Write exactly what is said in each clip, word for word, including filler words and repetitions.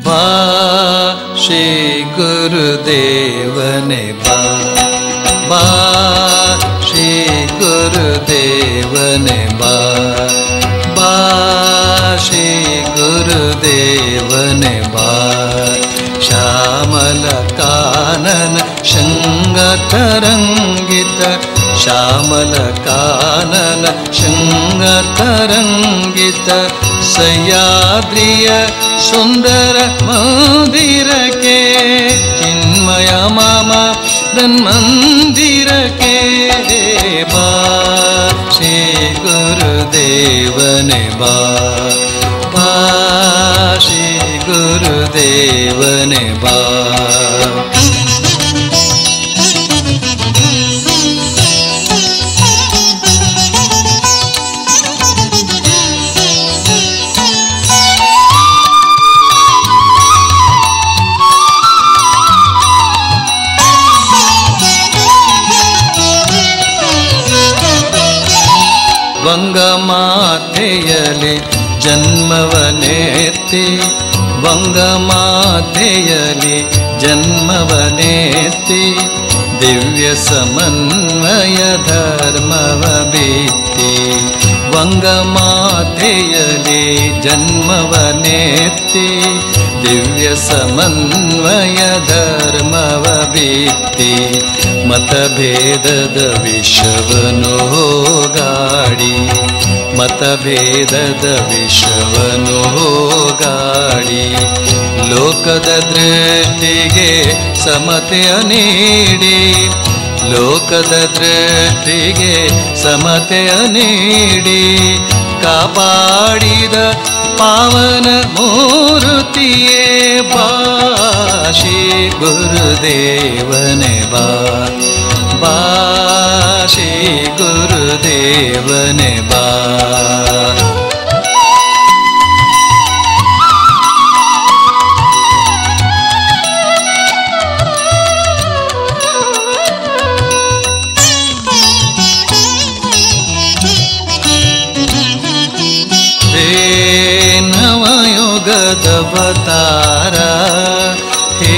ಬಾ ಶ್ರೀ ಗುರುದೇವನೆ ಬಾ, ಬಾ ಶ್ರೀ ಗುರುದೇವನೆ ಬಾ, ಬಾ ಶ್ರೀ ಗುರುದೇವನೆ ಬಾ. ಶ್ಯಾಮಲ ಕಾನನ ಶೃಂಗತರಂಗಿತ, ಶ್ಯಾಮಲ ಕಾನನ ಶೃಂಗತರಂಗಿತ, ಸಹ್ಯಾದ್ರಿಯ ಸುಂದರ ಮಂದಿರಕ್ಕೆ, ಚಿನ್ಮಯ ಮಾಮ ತನ್ಮಂದಿರಕ್ಕೆ ಬಾ ಶ್ರೀ ಗುರುದೇವನೆ ಬಾ, ಬಾ ಶ್ರೀ ಗುರುದೇವನೆ ಬಾ. ವಂಗಮಾತೆಯಲಿ ಜನ್ಮವನೆತ್ತಿ, ವಂಗಮಾತೆಯಲಿ ಜನ್ಮವನೆತ್ತಿ, ದಿವ್ಯ ಸಮನ್ವಯ ಧರ್ಮವ ಬಿತ್ತಿ, ವಂಗಮಾತೆಯಲಿ ಜನ್ಮವನೆತ್ತಿ, ದಿವ್ಯ ಸಮನ್ವಯ ಧರ್ಮವ ಬಿತ್ತಿ, ಮತಭೇದದ ವಿಷವನು ಹೋಗಾಡಿ, ಮತಭೇದದ ವಿಷವನು ಹೋಗಾಡಿ, ಲೋಕದ ದೃಷ್ಟಿಗೆ ಸಮತೆಯ ನೀಡಿ, ಲೋಕದ ದೃಷ್ಟಿಗೆ ಸಮತೆಯ ನೀಡಿ, ಕಾಪಾಡಿದ ಪಾವನ ಮೂರ್ತಿಯೇ ಬಾ ಶ್ರೀ ಗುರುದೇವನೆ ಬಾ, ಬಾ ಶ್ರೀ ಗುರುದೇವನೆ ಬಾ. ನವಯುಗದವತಾರ, ಹೇ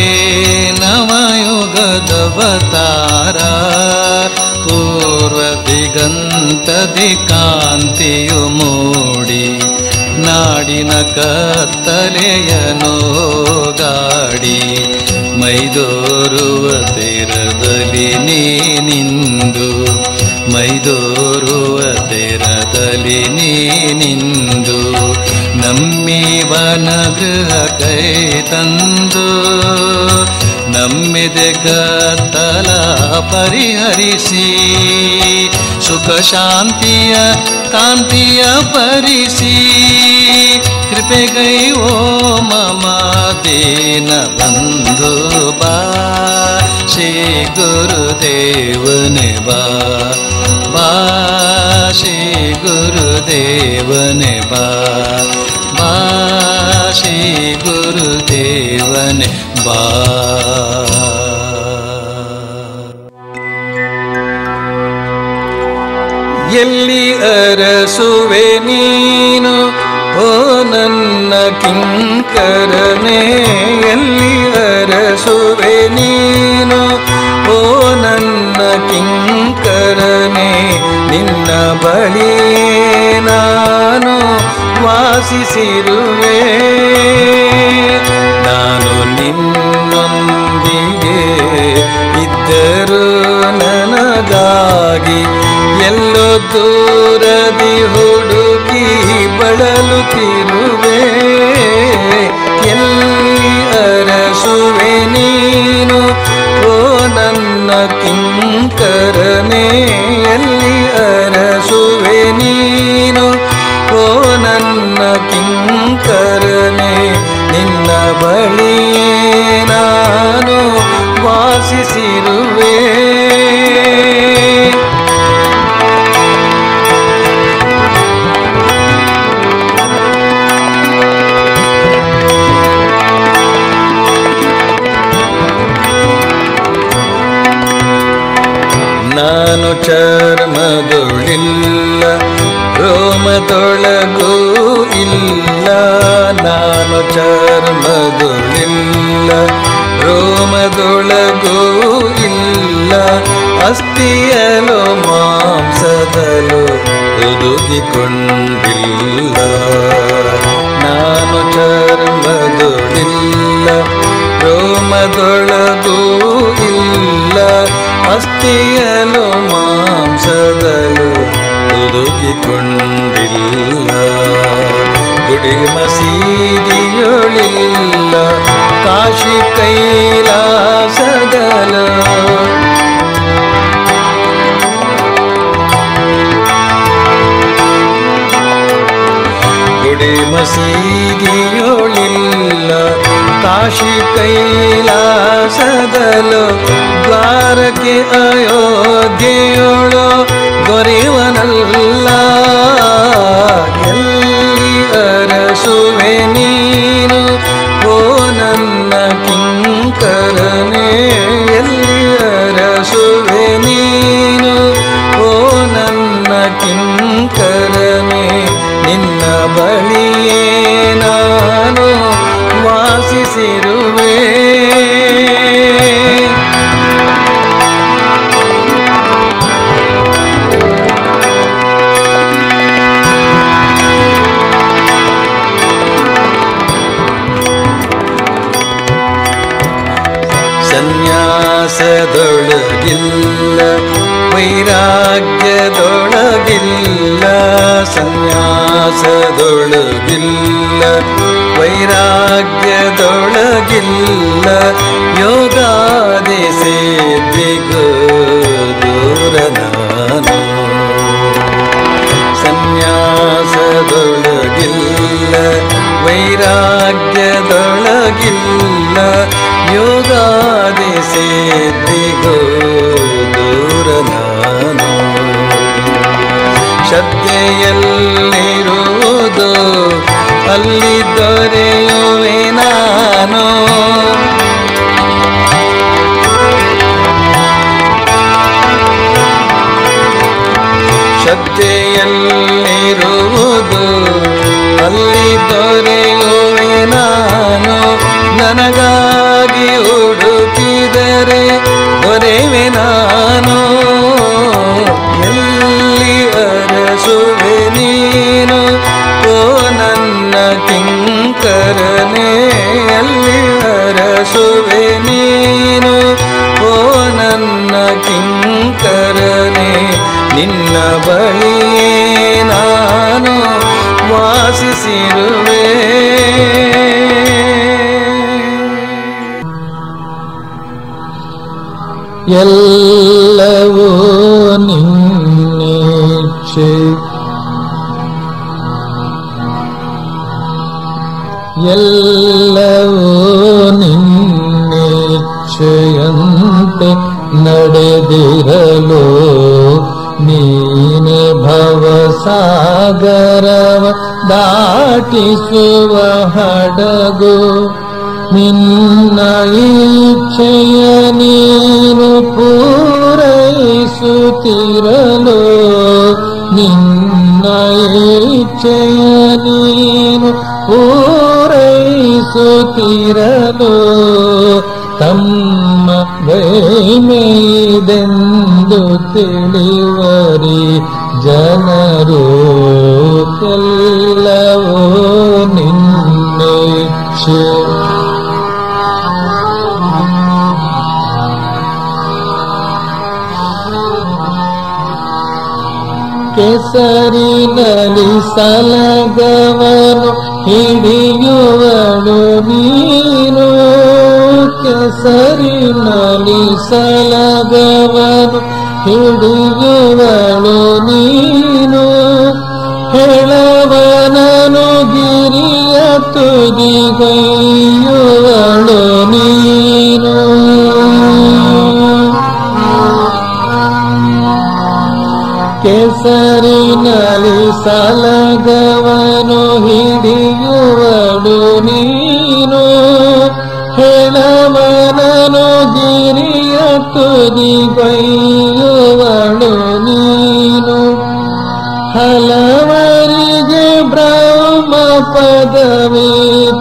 ನವಯುಗದವತಾರ, ಪೂರ್ವ ದಿಗಂತದಿ ಕಾಂತಿಯು ಮೂಡಿ, ನಾಡಿನ ಕತ್ತಲೆಯನು ಗಾಡಿ, ಮೈದೋರುವ ತೀರದಲ್ಲಿ ನೀನಿಂದು, ಮೈದೋರುವ ತೀರದಲ್ಲಿ ನೀನಿಂದು, ನಮ್ಮಿವನ ಗೃಹ ಕೈ ತಂದು, ನಮ್ಮಿದೆ ಕತ್ತಲ ಪರಿಹರಿಸಿ, ಸುಖ ಶಾಂತಿಯ ಕಾಂತಿಯ ಪರಿಸಿ, ಕೃಪೆಗೈ ಓ ಮಮ ದೀನ ಬಂಧು ಬಾ ಶ್ರೀ ಗುರುದೇವನೆ ಬಾ, ಬಾ ಶ್ರೀ ಗುರುದೇವನೆ ಬಾ, ಬಾ ಶ್ರೀ ಗುರುದೇವನೆ ಬಾ. ಎಲ್ಲಿ ಅರಸುವೆ ನೀನು ಓ ನನ್ನ ಕಿಂಕರನೇ, ಎಲ್ಲಿ ಅರಸುವೆ ನೀನು ಓ ನನ್ನ ಕಿಂಕರನೇ, ನಿನ್ನ ಬಳಿಯೇ ನಾನು ವಾಸಿಸಿರುವೆ, ನಾನು ನಿನ್ನೊಂದಿಗೆ ಇದ್ದರೂ ನನಗಾಗಿ ಎಲ್ಲೋ ದೂರದಿ ಹುಡುಕಿ ಬಳಲುತ್ತಿರುವೆ, ಎಲ್ಲಿ ಅರಸುವೆ ನೀನು ಓ ನನ್ನ ಕಿಂಕರನೇ, ಎಲ್ಲಿ ಅರಸುವೆ ನೀನು ಓ ನನ್ನ ಕಿಂಕರನೇ, ನಾನು ಚರ್ಮದುಳಿಲ್ಲ, ರೋಮದೊಳಗೂ ಇಲ್ಲ, ಅಸ್ಥಿಯಲು ಮಾಂಸದಲು ಹುದುಗಿಕೊಂಡಿಲ್ಲ. ನಾನು ಚರ್ಮದುಳಿಲ್ಲ, ರೋಮದೊಳಗೂ ಇಲ್ಲ, ಅಸ್ಥಿಯಲು ಮಾಂಸದಲು ಹುದುಗಿಕೊಂಡಿಲ್ಲ. ಗುಡಿ ಮಸೀದಿಯೊಳಿಲ್ಲ, ಕಾಶಿ ಕೈಲಾಸದಲು ಗುಡಿ ಮಸೀದಿಯೊಳಿಲ್ಲ, ಕಾಶಿ ಕೈಲಾಸದಲು ದ್ವಾರಕೆ ಅಯೋಧ್ಯೆಯೊಳು ದೊರೆಯುವನಲ್ಲ. ಎಲ್ಲಿ ಅರಸುವೆ ನೀನು ಓ ನನ್ನ ಕಿಂಕರನೇ, ಎಲ್ಲಿ ಅರಸುವೆ ನೀನು ಓ ನನ್ನ ಕಿಂಕರನೇ, ನಿನ್ನ ಬಳಿಯೇ ನಾನು ವಾಸಿಸಿರುವೆ. ಸನ್ಯಾಸದೊಳಗಿಲ್ಲ, ವೈರಾಗ್ಯದೊಳಗಿಲ್ಲ, ಸನ್ಯಾಸದೊಳಗಿಲ್ಲ, ವೈರಾಗ್ಯದೊಳಗಿಲ್ಲ, ಯೋಗಾದಿ ಸಿದ್ಧಿಗೂ ದೂರ ನಾನು. ಸನ್ಯಾಸದೊಳಗಿಲ್ಲ, ವೈರಾಗ್ಯದೊಳಗಿಲ್ಲ, ಯೋಗಾದಿ ಸಿದ್ಧಿಗೂ ದೂರ ನಾನು. ಶ್ರದ್ಧೆಯಲ್ಲಿರುವುದು ಅಲ್ಲಿ ದೊರೆಯುವೆ ನಾನು. ಶ್ರದ್ಧೆಯಲ್ಲಿರುವುದು ಅಲ್ಲಿ ದೊರೆಯುವೆ ನಾನು. ನನಗಾಗಿ ಹುಡುಕಿದರೆ ದೊರೆಯುವೆ ನಾನು. ಎಲ್ಲಿ ಅರಸುವೆ ನೀನು ಓ ನನ್ನ ಕಿಂಕರನೇ, ಎಲ್ಲಿ ಅರಸುವೆ ನೀನು ಓ ನನ್ನ ಕಿಂಕರನೇ, ನಿನ್ನ ಬಳಿಯೇ ನಾನು ವಾಸಿಸಿರುವೆ. ಎಲ್ಲವೂ ನಿನ್ನಿಚ್ಛೆ, ಎಲ್ಲವೂ ನಿನ್ನಿಚ್ಛೆಯಂತೆ ನಡೆದಿರಲು ನೀನೆ ಭವಸಾಗರವ ದಾಟಿಸುವ ಹಡಗು. ನಿನ್ನ ಇಚ್ಛೆಯ ನೀನು ಪೂರೈಸುತ್ತಿರಲು, ನಿನ್ನ ಇಚ್ಛೆಯ ನೀನು ಪೂರೈಸುತ್ತಿರಲು, ತಮ್ಮ ಮಹಿಮೆಯಿದೆಂದು ತಿಳಿವರಿ ಜನರು. ಎಲ್ಲವೂ ನಿನ್ನಿಚ್ಛೆ, ಕೆಸರಿನಲ್ಲಿ ಸಲಗವನು ಹಿಡಿಯುವಳು ನೀನು, ಕೆಸರಿನಲ್ಲಿ ಸಲಗವನು ಹಿಡಿಯುವಳು ನೀನು. ಹೆಳವನನು ಗಿರಿಯ ತುದಿಗೈಯುವಳು ನೀನು. ಕೆಸರಿನಲ್ಲಿ ಸಲಗವನು ಹಿಡಿಯುವಳು ನೀನು, ಹೆಳವನನು ಗಿರಿಯ ತುದಿಗೈಯುವಳು ನೀನು. ಹಲವರಿಗೆ ಬ್ರಹ್ಮ ಪದವಿ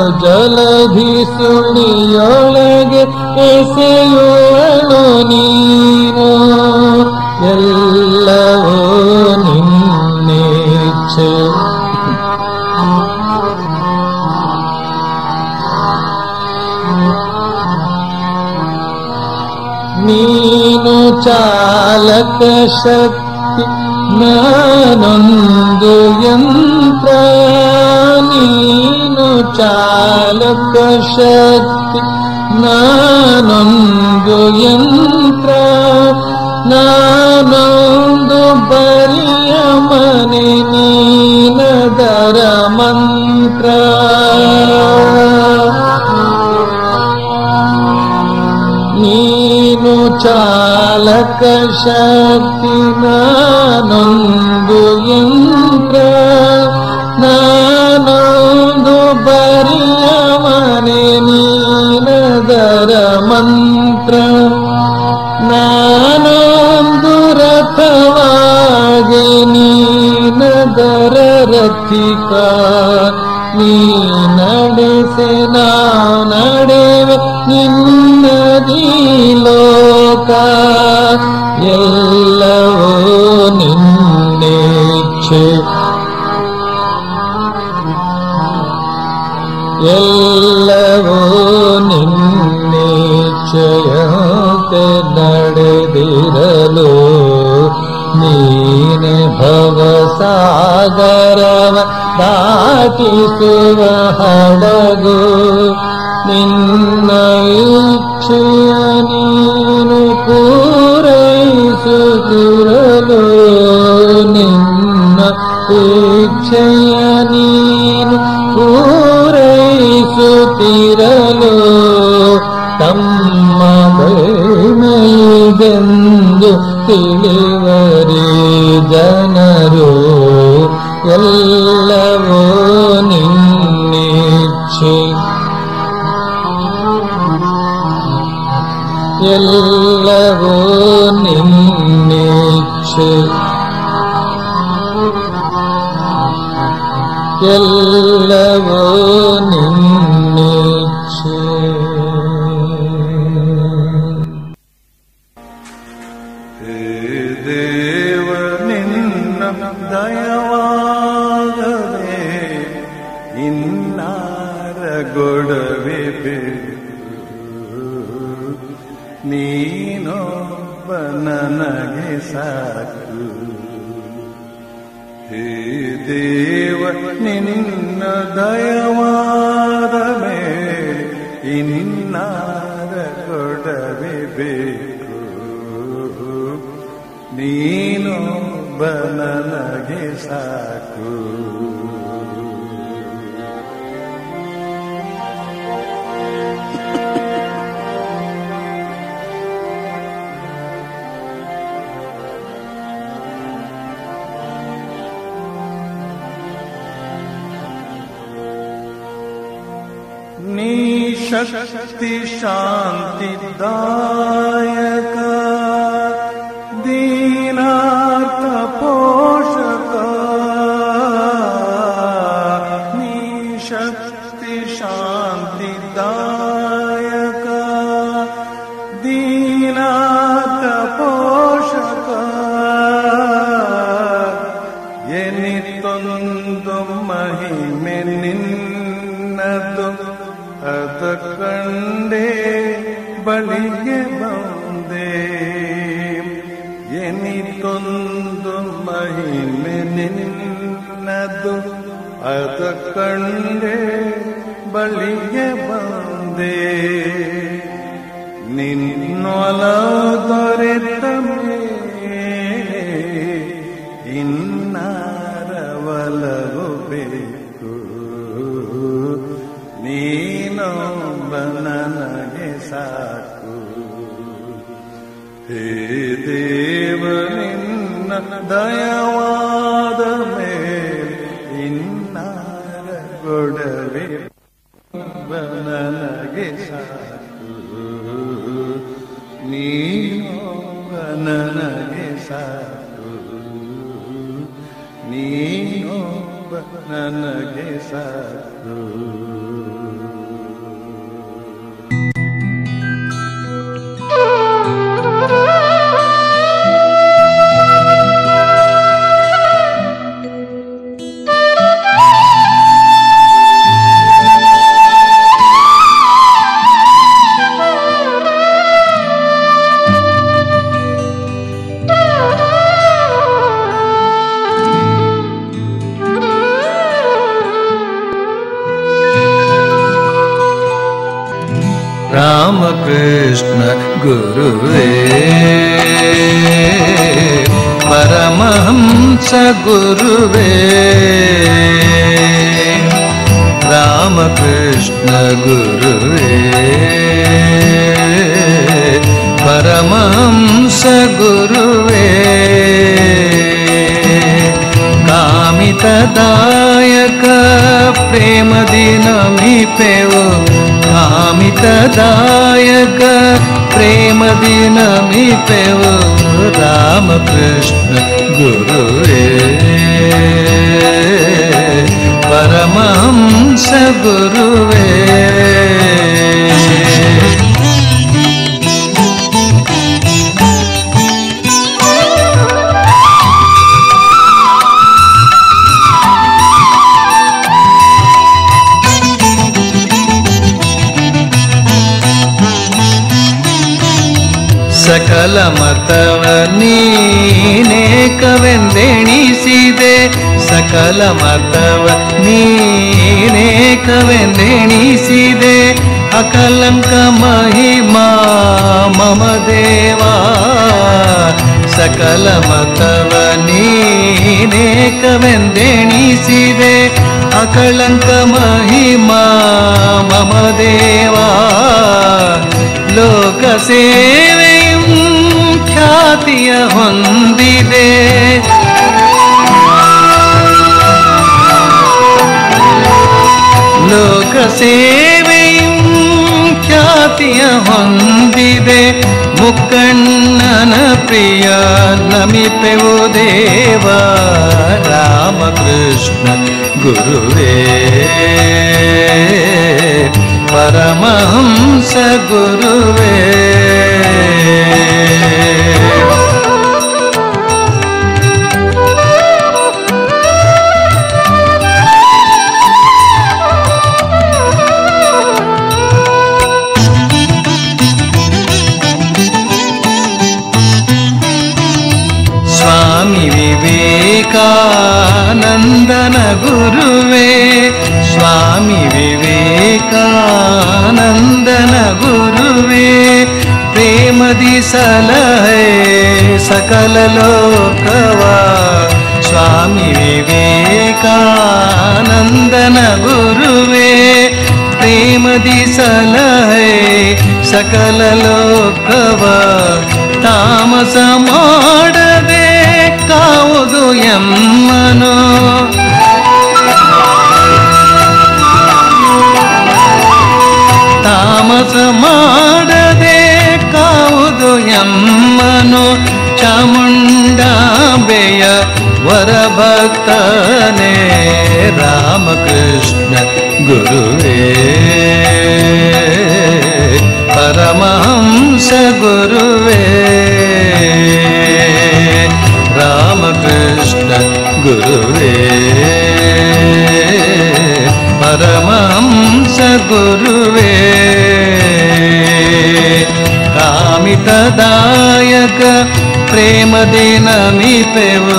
ಜಲಧಿ ಸುಳಿಯೊಳಗೆ ಎಸೆಯುವಳು ನೀನು ಎಲ್ಲವೂ ನಿನ್ನಿಚ್ಛೆ ನೀನು ಚಾಲಕ ಶಕ್ತಿ ನಾನೊಂದು ಯಂತ್ರ ನೀನು ಚಾಲಕ ಶಕ್ತಿ ನಾನೊಂದು ಯಂತ್ರ ನಾನೊಂದು ಬರಿಯ ಮನೆ ನೀನದರ ಮಂತ್ರ ನೀನು ಚಾಲಕ ಶಕ್ತಿ ನಾನೊಂದು ಯಂತ್ರ ನಾನೊಂದು ಬರಿಯ ಮನೆ ನೀನದರ ಮಂತ್ರ ನಾನೊಂದು ರಥವಾಗಿ ನೀನದರ ರಥಿಕ ನೀ ನಡೆಸೆ ನಾ ನಡೆವೆ ನಿನ್ನದೀ ಲೋಕ ಎಲ್ಲವೂ ನಿನ್ನಿಚ್ಛೆ ಎಲ್ಲವೂ ನಿನ್ನಿಚ್ಛೆಯಂತೆ ನಡೆದಿರಲು ನೀನೆ ಭವಸಾಗರವ ದಾಟಿಸುವ ಹಡಗು ನಿನ್ನ ಇಚ್ಛೆಯ ನೀನು ಪೂರೈಸುತ್ತಿರಲು ನಿನ್ನ ಇಚ್ಛೆಯ ನೀನು ಪೂರೈಸುತ್ತಿರಲು ತಮ್ಮ ಮೈದೆಂದು ತಿಳಿವರಿ ಜನರು ಎಲ್ಲವೂ ನಿನ್ನಿಚ್ಛೆ ಎಲ್ಲವೂ ನಿನ್ನಿಚ್ಛೆ ಎಲ್ಲವೂ ನಿನ್ನಿಚ್ಛೆ ಹೇ ದೇವ ನಿನ್ನ ದಯವಾಗದೆ ಇನ್ನಾರ ಗೊಡವೆ ನೀನೊಬ್ಬ ನನಗೆ ಸಾಕು ಹೇ ದೇವ ನಿನ್ನ ದಯವಾದ ಮೇಲೆ ಇನ್ನಾರ ಕೊಡವೆ ಬೇಕು ನೀನೊಬ್ಬ ನನಗೆ ಸಾಕು ನೀ ಶಕ್ತಿ ಶಾಂತಿದಾಯಕ ದೀನಾರ್ಥ ಪೋಷಕ ನೀ ಶಕ್ತಿ ಶಾಂತಿದಾಯಕ ದೀನಾರ್ಥ ಪೋಷಕ ಎನಿತೊಂದು ಮಹಿಮೆ ನಿನ್ನದು ಅದ ಕಂಡೇ ಬಳಿಗೆ ಬಂದೆ ಎನಿತೊಂದು ಮಹಿಮೆ ನಿನ್ನದು ಅದ ಕಂಡೇ ಬಳಿಗೆ ಬಂದೆ ನಿನ್ನೊಲ ದೊರೆತ ಮೇಲೆ ಇನ್ನಾರ ಒಲವು ಬೇಕು ನೀನೊಬ್ಬ ನನಗೆ ಸಾಕು ಹೇ ದೇವ ನಿನ್ನ ದಯವಾದ ಮೇಲೆ ಇನ್ನಾರ ಗೊಡವೆ ನನಗೆ ಸಾಕು ನೀನೊಬ್ಬ ನನಗೆ ಸಾಕು ನೀನೊಬ್ಬ ನನಗೆ ಸಾಕು ರಾಮಕೃಷ್ಣ ಗುರುವೇ ಪರಮಹಂಸ ಗುರುವೇ ರಾಮಕೃಷ್ಣ ಗುರುವೇ ಪರಮಹಂಸ ಗುರುವೇ ಕಾಮಿತದಾಯಕ ಪ್ರೇಮದಿ ನಮಿಪೆವು ಕಾಮಿತದಾಯಕ ಪ್ರೇಮದಿ ನಮಿಪೆವು ರಾಮಕೃಷ್ಣ ಗುರುವೇ ಪರಮಹಂಸ ಗುರುವೇ ಸಕಲ ಮತವ ನೀನೇಕವೆಂದೆಣಿಸಿದೆ ಸಕಲ ಮತವ ನೀನೇಕವೆಂದೆಣಿಸಿದೆ ಅಕಲಂಕ ಮಹಿಮಾ ಮಮ ದೇವಾ ಸಕಲ ಮತವ ನೀನೇಕವೆಂದೆಣಿಸಿದೆ ಅಕಳಂಕ ಮಹಿಮಾ ಮಮ ದೇವಾ ಲೋಕ ಸೇವೆಯು ಖ್ಯಾತಿಯ ಹೊಂದಿದೆ ಲೋಕ ಸೇವೆಯು ಖ್ಯಾತಿಯ ಹೊಂದಿದೆ ಮುಕ್ಕಣ್ಣನ ಪ್ರಿಯ ನಮಿಪೆವು ದೇವ ರಾಮಕೃಷ್ಣ ಗುರುವೇ ಪರಮಹಂಸ ಗುರುವೇ ಸ್ವಾಮಿ ವಿವೇಕಾನಂದನ ಗುರುವೇ ಸ್ವಾಮಿ ವಿವೇಕಾನಂದನ ಗುರುವೇ ಪ್ರೇಮದಿ ಸಲಹೆ ಸಕಲ ಲೋಕವ ಸ್ವಾಮಿ ವಿವೇಕಾನಂದನ ಗುರುವೇ ಪ್ರೇಮದಿ ಸಲಹೆ ಸಕಲ ಲೋಕವ ತಾಮಸ ಮಾಡದೆ ಕಾವುದು ಎಮ್ಮನೋ ತಾಮಸ ಮಾಡದೆ ಕಾವುದು ಎಮ್ಮನು ಚಾಮುಂಡಾಂಬೆಯ ವರಭಕ್ತನೇ ರಾಮಕೃಷ್ಣ ಗುರುವೇ ಪರಮಹಂಸ ಗುರುವೇ ರಾಮಕೃಷ್ಣ ಗುರುವೇ ಪರಮಹಂಸ ಗುರುವೇ ಕಾಮಿತದಾಯಕ ಪ್ರೇಮದಿ ನಮಿಪೆವು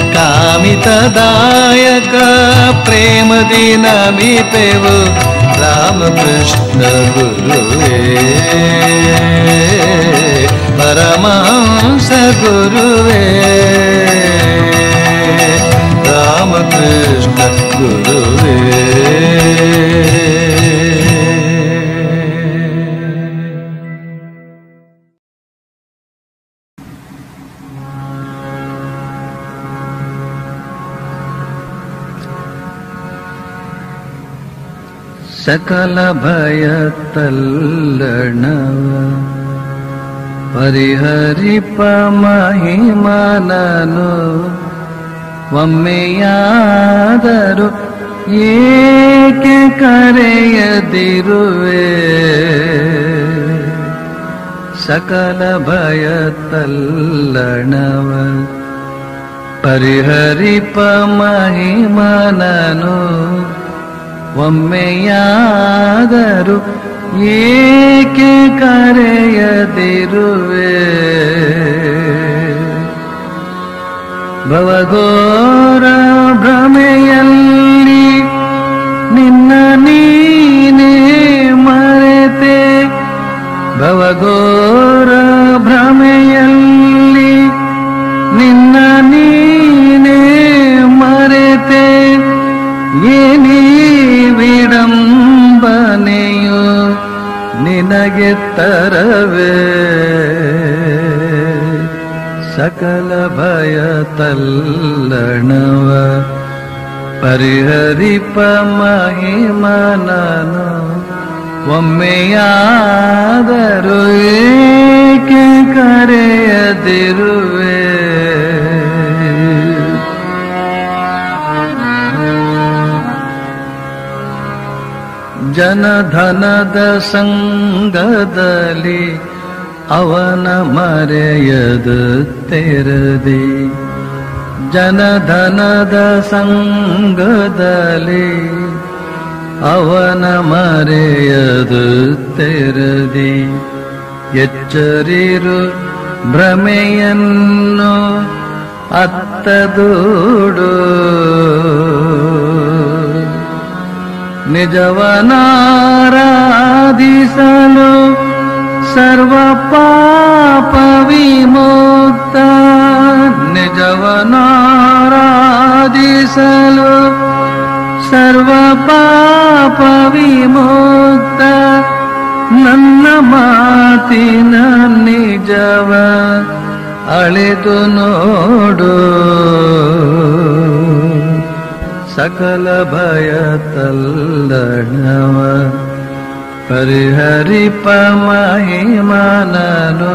ಕಾಮಿತದಾಯಕ ಪ್ರೇಮದಿ ನಮಿಪೆವು ರಾಮಕೃಷ್ಣ ಗುರುವೇ ಪರಮಹಂಸ ಗುರುವೇ ರಾಮಕೃಷ್ಣ ಗುರುವೇ ಸಕಲ ಭಯ ತಲ್ಲಣವ ಪರಿಹರಿಪ ಮಹಿಮನನು ಒಮ್ಮೆಯಾದರೂ ಏಕೆ ಕರೆಯದಿರುವೆ ಸಕಲ ಭಯ ತಲ್ಲಣವ ಪರಿಹರಿಪ ಮಹಿಮನನು ಒಮ್ಮೆಯಾದರೂ ಏಕೆ ಕರೆಯದಿರುವೆ ಭವಘೋರ ಭ್ರಮೆಯಲ್ಲಿ ನಿನ್ನ ನೀನೇ ಮರೆತೆ ಏನಿ ವಿಡಂಬನೆಯು ನಿನಗೆ ತರವೇ ಸಕಲ ಭಯ ತಲ್ಲಣವ ಪರಿಹರಿಪ ಮಹಿಮನನು ಒಮ್ಮೆಯಾದರೂ ಏಕೆ ಕರೆಯದಿರುವೆ ಜನಧನದ ಸಂಗದಲ್ಲಿ ಅವನ ಮರೆಯದು ತೆರದಿ ಜನಧನದ ಸಂಗದಲ್ಲಿ ಅವನ ಮರೆಯದು ತೆರದಿ ಎಚ್ಚರಿರು ಭ್ರಮೆಯನ್ನು ಅತ್ತದೂಡು ನಿಜವನಾರಾಧಿಸಲು ಸರ್ವ ಪಾಪ ವಿಮುಕ್ತ ನಿಜವನಾರಾಧಿಸಲು ಸರ್ವ ಪಾಪ ವಿಮುಕ್ತ ನನ್ನ ಮಾತಿನ ನಿಜವ ಅಳೆದು ನೋಡು ಸಕಲ ಭಯ ತಲ್ಲಣವ ಪರಿಹರಿಪ ಮಹಿಮನನು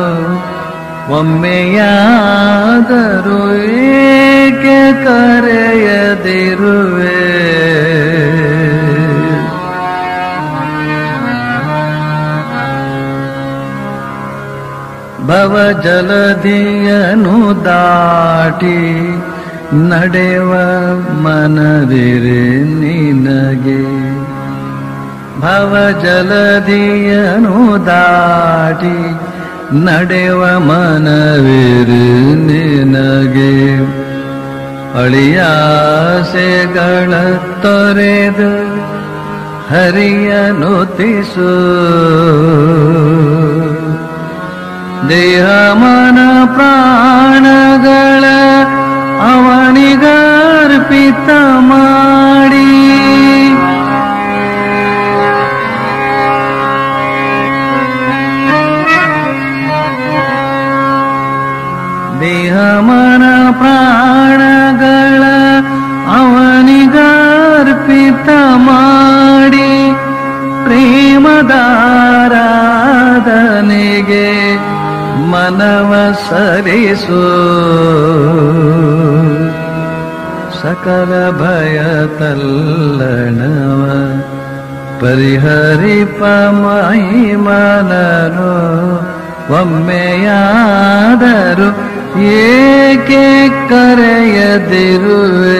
ಒಮ್ಮೆಯಾದರೂ ಏಕೆ ಕರೆಯದಿರುವೆ ಭವ ಜಲಧಿಯನು ದಾಟಿ ನಡೆವ ಮನವಿರೆ ನಿನಗೆ ಭವ ಜಲಧಿಯನು ದಾಟಿ ನಡೆವ ಮನವಿರೆ ನಿನಗೆ ಅಳಿಯಾಸೆಗಳ ತೊರೆದು ಹರಿಯನು ತಿಸು ದೇಹ ಮನ ಪ್ರಾಣಗಳ ಅವನಿಗರ್ಪಿತ ಮಾಡಿ ದೇಹ ಮನ ಪ್ರಾಣಗಳ ಅವನಿಗರ್ಪಿತ ಮಾಡಿ ಪ್ರೇಮದಾರಾಧನೆಗೆ ಮನವ ಸರಿಸು ಸಕಲ ಭಯ ತಲ್ಲಣವ ಪರಿಹರಿಪ ಮಹಿಮನನು ಒಮ್ಮೆಯಾದರೂ ಏಕೆ ಕರೆಯದಿರುವೆ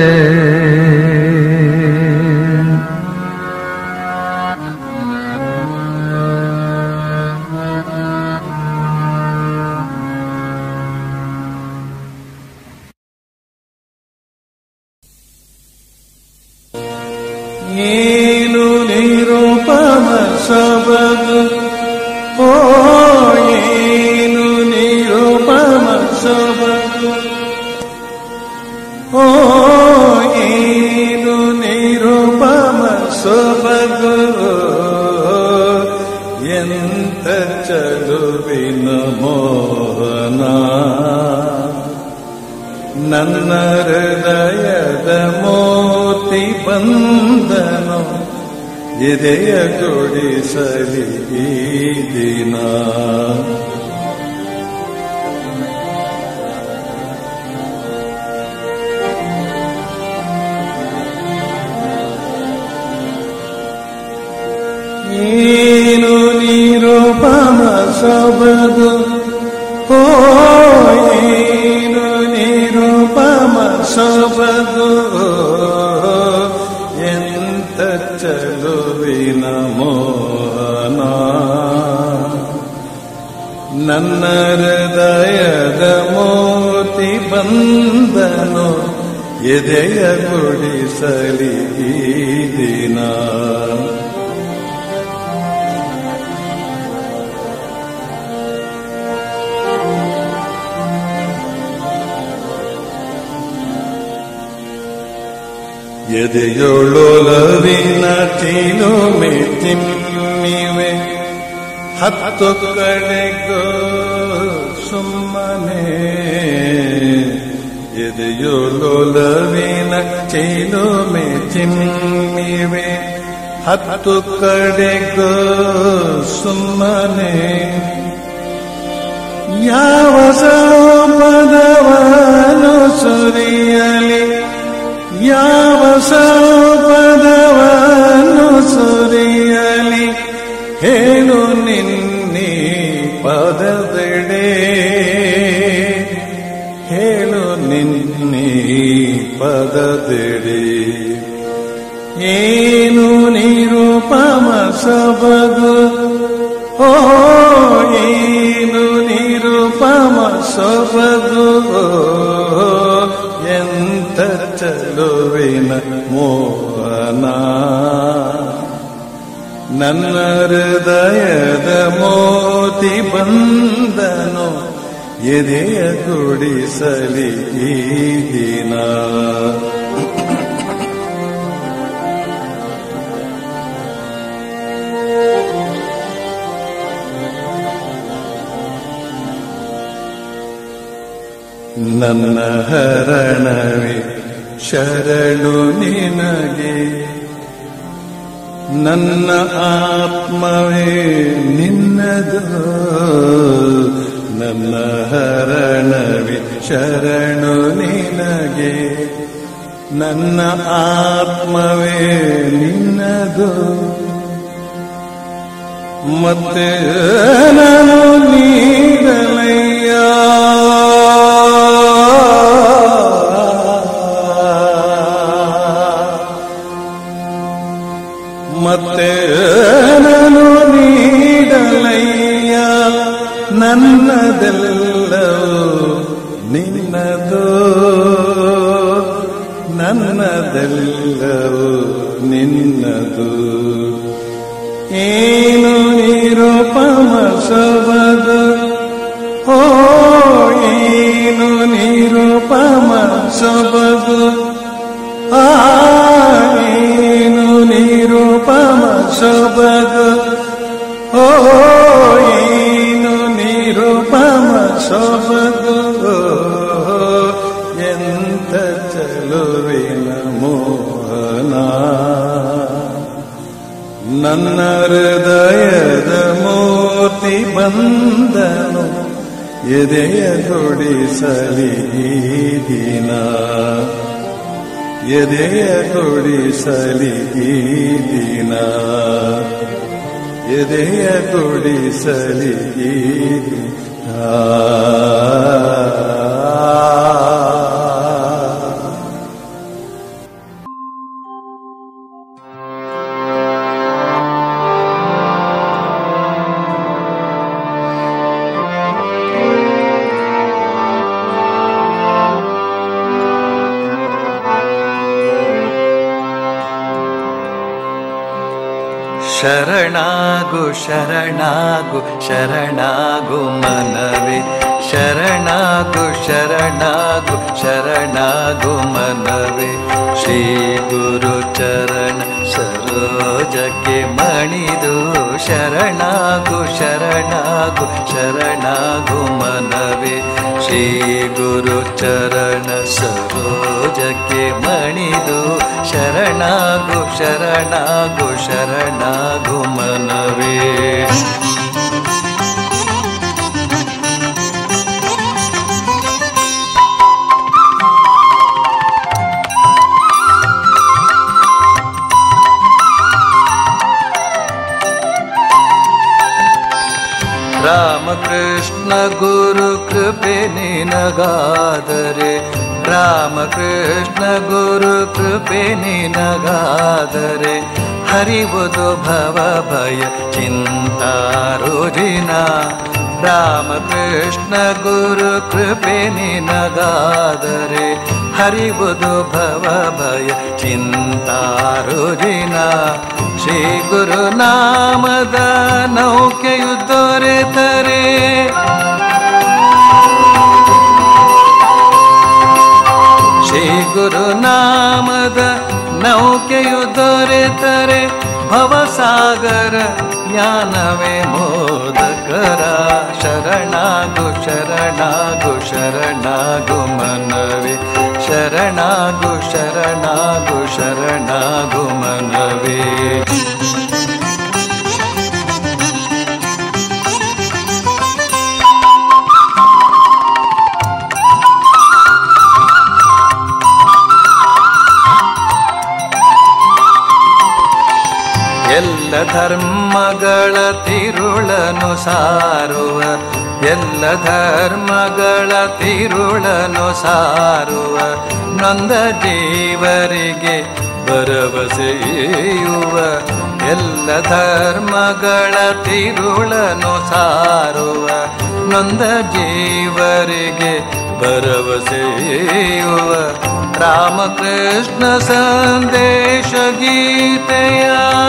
ಏನು ನಿರೂಪಮ ಸೊಬಗು ಓ ಏನು ನಿರೂಪಮ ಸೊಬಗು ಓ ಏನು ನಿರೂಪಮ ಸೊಬಗು ಎಂತ ಚಲುವಿನ ಮೋಹನ ನನ್ನ ಹೃದಯದ ಮೋತಿ ಬಂದನು ಎದೆಯ ಕೊಡಿಸಲಿ ಈ ದಿನ ಏನು ನಿರೂಪಮ ಸೊಬಗು ಓ ಏನು ನಿರೂಪಮ ಸೊಬಗು ಎಂತ ಚಲುವಿನ ಮೋಹನ ನನ್ನ ಹೃದಯದ ಮೋತಿ ಬಂದನು ಎದೆಯ ಗುಡಿಸಲಿ ಈ ದಿನ ಎದೆಯೊಳೊಲವಿನ ಚಿಲುಮೆ ಚಿಮ್ಮಿವೆ ಹತ್ತು ಕಡೆಗೋ ಸುಮ್ಮನೆ. ಎದೆಯೊಳೊಲವಿನ ಚಿಲುಮೆ ಚಿಮ್ಮಿವೆ ಹತ್ತು ಕಡೆಗೋ ಸುಮ್ಮನೆ. ಯಾವ ಸೌಪದವನು ಸುರಿಯಲಿ ಯಾವ ಸೌಪದವನು ಸುರಿಯಲಿ ಹೇಳು ನಿನ್ನಿ ಪದದೆಡೆ ಹೇಳು ನಿನ್ನಿ ಪದದೆಡೆ. ಏನು ನಿರುಪಮ ಸೊಬಗು ಓ ಏನು ನಿರುಪಮ ಸೊಬಗು ಎಂತ ಚಲುವಿನ ಮೋಹನ. ನನ್ನ ಹೃದಯದ ಮೋತಿ ಬಂದನು ಎದೆಯ ಗುಡಿಸಲಿ ಈ ದಿನ. ನನ್ನ ಹರಣವೇ ಶರಣು ನಿನಗೆ ನನ್ನ ಆತ್ಮವೇ ನಿನ್ನದು. ನನ್ನ ಹರಣವೇ ಶರಣು ನಿನಗೆ ನನ್ನ ಆತ್ಮವೇ ನಿನ್ನದು. ಮತ್ತೆ ನಾನು ನೀಡಲಯ್ಯ ಮತ್ತೆ ನಾನು ನೀಡಲಯ್ಯ ನನ್ನದೆಲ್ಲವೂ ನಿನ್ನದು ನನ್ನದೆಲ್ಲವೂ ನಿನ್ನದು. ಏನು ನಿರುಪಮ ಸೊಬಗು ಓ ಏನು ನಿರುಪಮ ಸೊಬಗು ಆ ಏನು ನಿರುಪಮ ಸೊಬಗು ಓ ಏನು ನಿರುಪಮ ಸೊಬಗು ಎಂತ ಚಲುವಿನ ಮೋಹನ. ನನ್ನ ಹೃದಯದ ಮೂರ್ತಿ ಬಂದನು ಎದೆಯ ಗುಡಿಸಲಿ ಈ ದಿನ ಎದೆಯ ಗುಡಿಸಲಿ ಈ ದಿನ ಎದೆಯ ಗುಡಿಸಲಿ ಈ ದಿನ. ಶರಣಾಗು ಶರಣಾಗು ಶರಣಾಗು ಮನವೇ ಶರಣಾಗು ಶರಣಾಗು ಶರಣಾಗು ಮನವೇ. ಶ್ರೀ ಗುರು ಚರಣ ಸರೋಜಕ್ಕೆ ಮಣಿದು ಶರಣಾಗು ಶರಣಾಗು ಶರಣಾಗು ಮನವೇ. ಶ್ರೀ ಗುರು ಚರಣ ಸರೋಜಕ್ಕೆ ಮಣಿದು ಶರಣಾಗು ಶರಣಾಗು ಶರಣಾಗು ಮನವೇ. ರಾಮಕೃಷ್ಣ ಗುರು ಕೃಪೆ ನಿನಗಾದರೆ ರಾಮಕೃಷ್ಣ ಗುರು ಕೃಪೆ ನಿನಗಾದರೆ ಹರಿವುದು ಭವ ಭಯ ಚಿಂತಾರುಜಿನ. ರಾಮಕೃಷ್ಣ ಗುರು ಕೃಪೆ ನಿನಗಾದರೆ ಹರಿವುದು ಭವ ಭಯ ಚಿಂತಾರುಜಿನ. ಶ್ರೀ ಗುರು ನಾಮದ ನೌಕೆಯು ದೊರೆತರೆ ಶ್ರೀ ಗುರು ನಾಮದ ನೌಕೆಯು ದೊರೆತರೆ ಭವಸಾಗರ ಜ್ಞಾನವೇ ಮೋದಕರ. ಶರಣಾಗು ಶರಣಾಗು ಶರಣಾಗು ಮನವೇ, ಶರಣಾಗು ಶರಣಾಗು ಶರಣಾಗು ಮನವೇ. ಎಲ್ಲ ಧರ್ಮಗಳ ತಿರುಳನು ಸಾರುವ, ಎಲ್ಲ ಧರ್ಮಗಳ ತಿರುಳನು ಸಾರುವ, ನೊಂದ ಜೀವರಿಗೆ ಭರವಸೆಯುವ. ಎಲ್ಲ ಧರ್ಮಗಳ ತಿರುಳನು ಸಾರುವ, ನೊಂದ ಜೀವರಿಗೆ ಭರವಸೆಯುವ. ರಾಮಕೃಷ್ಣ ಸಂದೇಶ ಗೀತೆಯ,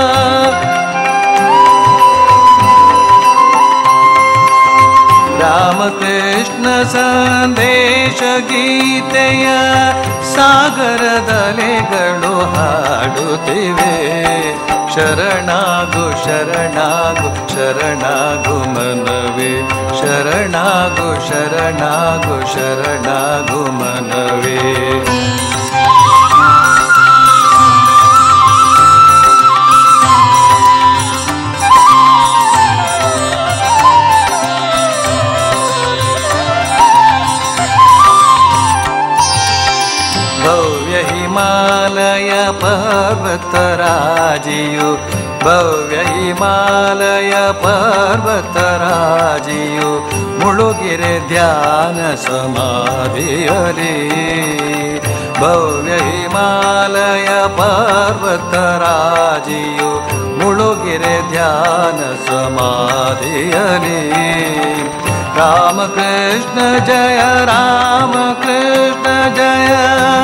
ರಾಮಕೃಷ್ಣ ಸಂದೇಶ ಗೀತೆಯ ಸಾಗರದಲೆಗಳು ಹಾಡುತ್ತಿವೆ. ಶರಣಾಗು ಶರಣಾಗು ಶರಣಾಗು ಮನವೇ, ಶರಣಾಗು ಶರಣಾಗು ಶರಣಾಗು ಮನವೇ. ಭವ್ಯ ಹಿಮಾಲಯ ಪರ್ವತರಾಜಿಯು, ಭವ್ಯ ಹಿಮಾಲಯ ಪರ್ವತರಾಜಿಯು ಮುಳುಗಿರೆ ಧ್ಯಾನ ಸಮಾಧಿಯಲಿ. ಭವ್ಯ ಹಿಮಾಲಯ ಪರ್ವತರಾಜಿಯು ಮುಳುಗಿರೆ ಧ್ಯಾನ ಸಮಾಧಿಯಲಿ. ರಾಮಕೃಷ್ಣ ಜಯ ರಾಮಕೃಷ್ಣ ಜಯ,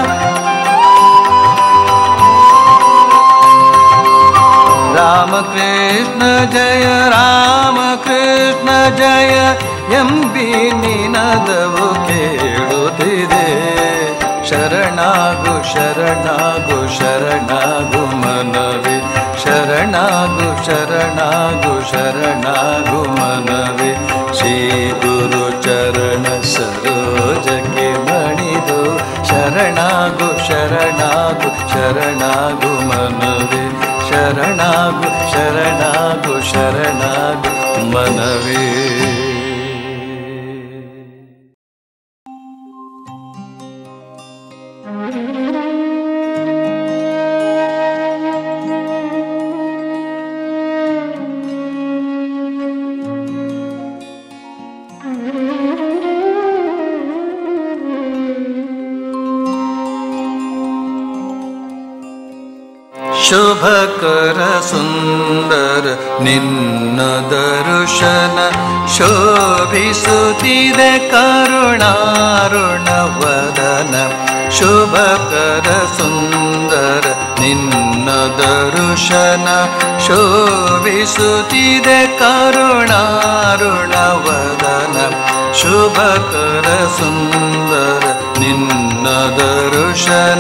ರಾಮಕೃಷ್ಣ ಜಯ ರಾಮಕೃಷ್ಣ ಜಯ ಎಂಬಿ ನಿನದವು ಕೇಳುತ್ತಿದೆ. ಶರಣಾಗು ಶರಣಾಗು ಶರಣಾಗು ಮನವೇ, ಶರಣಾಗು ಶರಣಾಗು ಶರಣಾಗು ಮನವೇ. ಶ್ರೀ ಗುರು ಚರಣ ಸರೋಜಕ್ಕೆ ಮಣಿದು, ಶರಣಾಗು ಶರಣಾಗು ಶರಣಾಗು ಮನವೇ, ಶರಣಾಗು ಶರಣಾಗು ಶರಣಾಗು ಮನವೇ. ಶುಭಕರ ಸುಂದರ ನಿನ್ನ ದರ್ಶನ, ಶೋಭಿಸುತ್ತಿದೆ ಕರುಣಾರುಣ ವದನ. ಶುಭಕರ ಸುಂದರ ನಿನ್ನ ದರ್ಶನ, ಶೋಭಿಸುತ್ತಿದೆ ಕರುಣಾರುಣ ವದನ. ಶುಭಕರ ಸುಂದರ ನಿನ್ನ ದರ್ಶನ.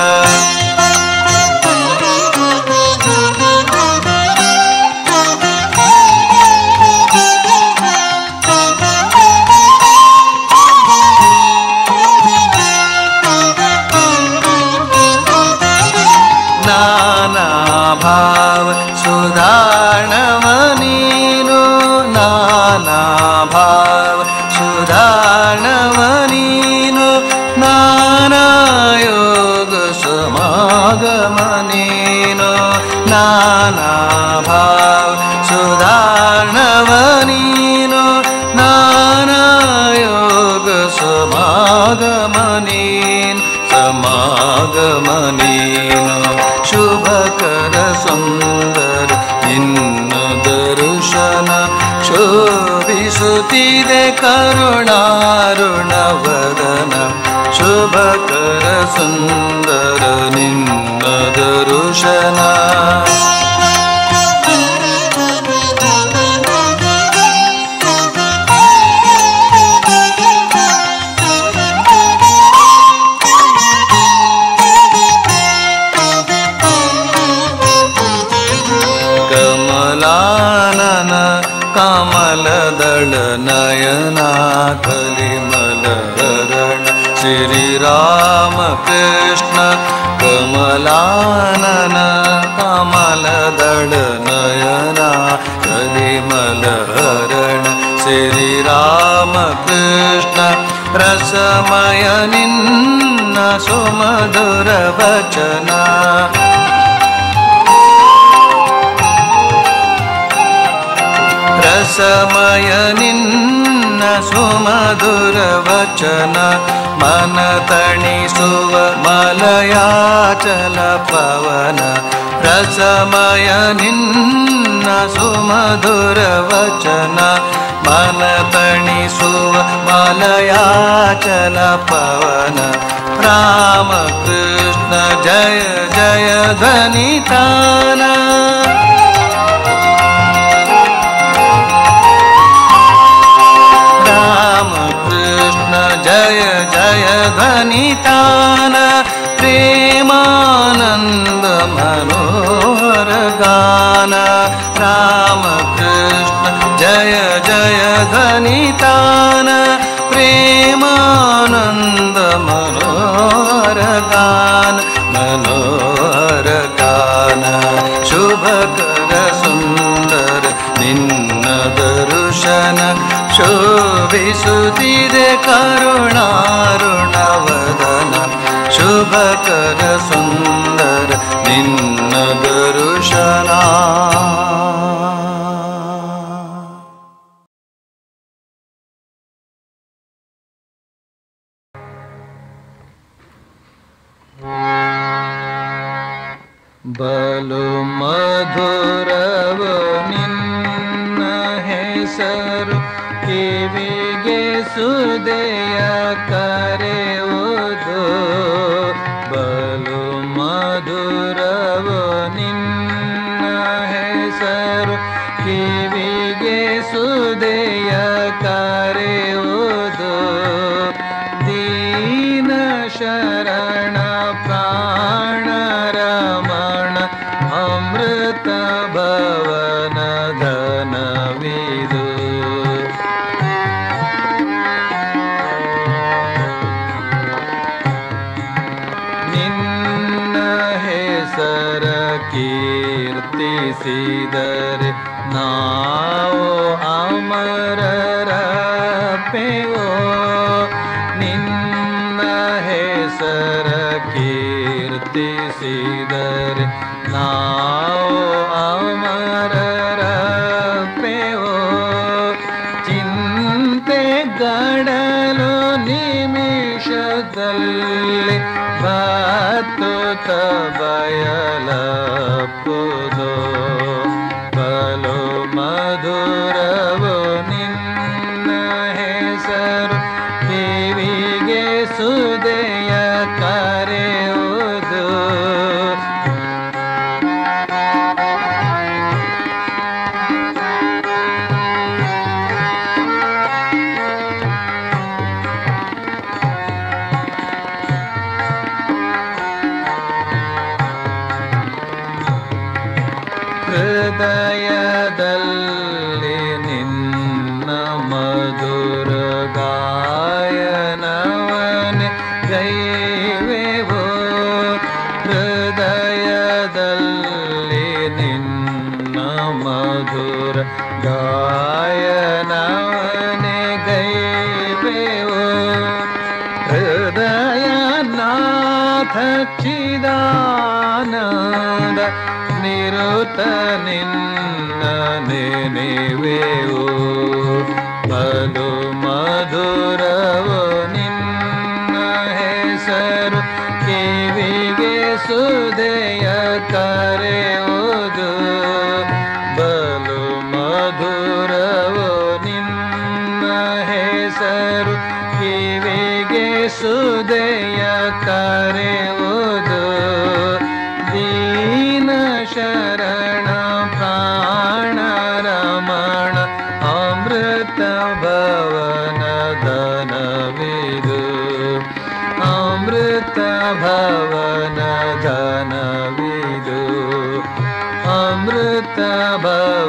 ಭಾವ ಸುಧಾರಣವ ನೀನು, ನಾನಾ ಭಾವ ಸುಧಾರಣವ ನೀನು, ನಾನಾ ಯೋಗ ಸಮಾಗಮ ನೀನು. ನಾನಾ ಭಾವ ಸುಧಾರಣವ ನೀನು, ನಾನಾ ಯೋಗ ಸಮಾಗಮ ನೀನು, ಸಮಾಗಮ ನೀನು. ಶುಭಕರ ಸುಂದರ ನಿನ್ನ ದರ್ಶನ, ಶೋಭಿಸುತ್ತಿದೆ ಕರುಣಾರುಣ ವದನ. ಶುಭಕರ ಸುಂದರ ನಿನ್ನ ದರ್ಶನ. ಕಮಲದಳ ನಯನ ಕಲಿಮಲಹರಣ ಶ್ರೀ ರಾಮಕೃಷ್ಣ ಕಮಲಾನನ ಕಮಲದಳ ನಯನ ಕಲಿಮಲಹರಣ ಶ್ರೀ ರಾಮಕೃಷ್ಣ ರಸಮಯ ನಿನ್ನ ಸುಮಧುರ ವಚನ ರಸಮಯ ನಿನ್ನ ಸುಮಧುರ ವಚನ ಮನ ತಣಿಸುವ ಮಲಯಾಚಲ ಪವನ ರಸಮಯ ನಿನ್ನ ಸುಮಧುರ ವಚನ ಮನ ತಣಿಸುವ ಮಲಯಾಚಲ ಪವನ ರಾಮಕೃಷ್ಣ ಜಯ ಜಯ ಧ್ವನಿತಾನ ರಾಮಕೃಷ್ಣ ಜಯ ಜಯ ಧ್ವನಿತಾನ ಪ್ರೇಮಾನಂದ ಮನೋಹರ ಗಾನ ರಾಮಕೃಷ್ಣ ಜಯ ಜಯ ಧ್ವನಿತಾನ ಪ್ರೇಮಾನಂದ ಮನೋಹರ ಗಾನ ಮನೋಹರ ಗಾನ ಶುಭಕರ ಸುಂದರ ನಿನ್ನ ದರ್ಶನ ಶೋಭಿಸುತ್ತಿದೆ ಕರುಣಾರುಣವದನ ಶುಭಕರ ಸುಂದರ ನಿನ್ನ ದರ್ಶನ ಬಲು ಮಧುರವ ನಿನ್ನ ಹೆಸರು ಕಿವಿಗೆ ಸುದೆಯ ಕರೆಯುವುದು ಬಲು ಮಧುರವ ನಿನ್ನ ಹೆಸರು ಕಿವಿಗೆ ಸುದೆಯ ಕರೆಯುವುದು ದೀನ ಶರಣ ಪ್ರಾಣ ರಮಣ ಅಮೃತ ಭವನ ಧನವಿದು ನಿನ್ನ ಹೆಸರ ಕೀರ್ತಿಸಿದರೆ ನಾವು ಅಮರರಪೆವೋ ನಿನ್ನ ಹೆಸರ ಕೀರ್ತಿಸಿದರೆ ನಾವು ಅಮರರಪೆವೋ ಚಿಂತೆಗಡಲು ನಿಮಿಷದಲ್ಲಿ ಬಾತುತ ಬಯಲಪ್ಪುದೋ ಬಲು ಮಧುರವು ನಿನ್ನ ಹೆಸರು ಕಿವಿಗೆ ಸುದೆಯ ಕರೆಯುವುದು ಹೃದಯದಲ್ಲಿ ನಿನ್ನ ಮಧುರ ಗಾಯನವನೆ ಗೈವೆವೋ ಹೃದಯದಲ್ಲಿ ನಿನ್ನ ಮಧುರ ಗಾಯನವನೆ ಗೈವೆವೋ ಹೃದಯನಾಥ ಚಿದಾನಂದ ನಿರುತ ನಿನ್ನ ನೆನೆವೆವು ಬಲು ಮಧುರವು ನಿನ್ನ ಹೆಸರು ಕಿವಿಗೆ ಸುದೆಯ ಕರೆಯುವುದು ಬಲು ಮಧುರವು ನಿನ್ನ ಹೆಸರು ಕಿವಿಗೆ ಸುದೆಯ ಕರೆಯುವುದು ದೀನ ಶರಣ ಪ್ರಾಣ ರಮಣ ಅಮೃತ ಭವನ ಧನವಿದು ಅಮೃತ ಭವನ ಧನವಿದು ಅಮೃತ ಭವ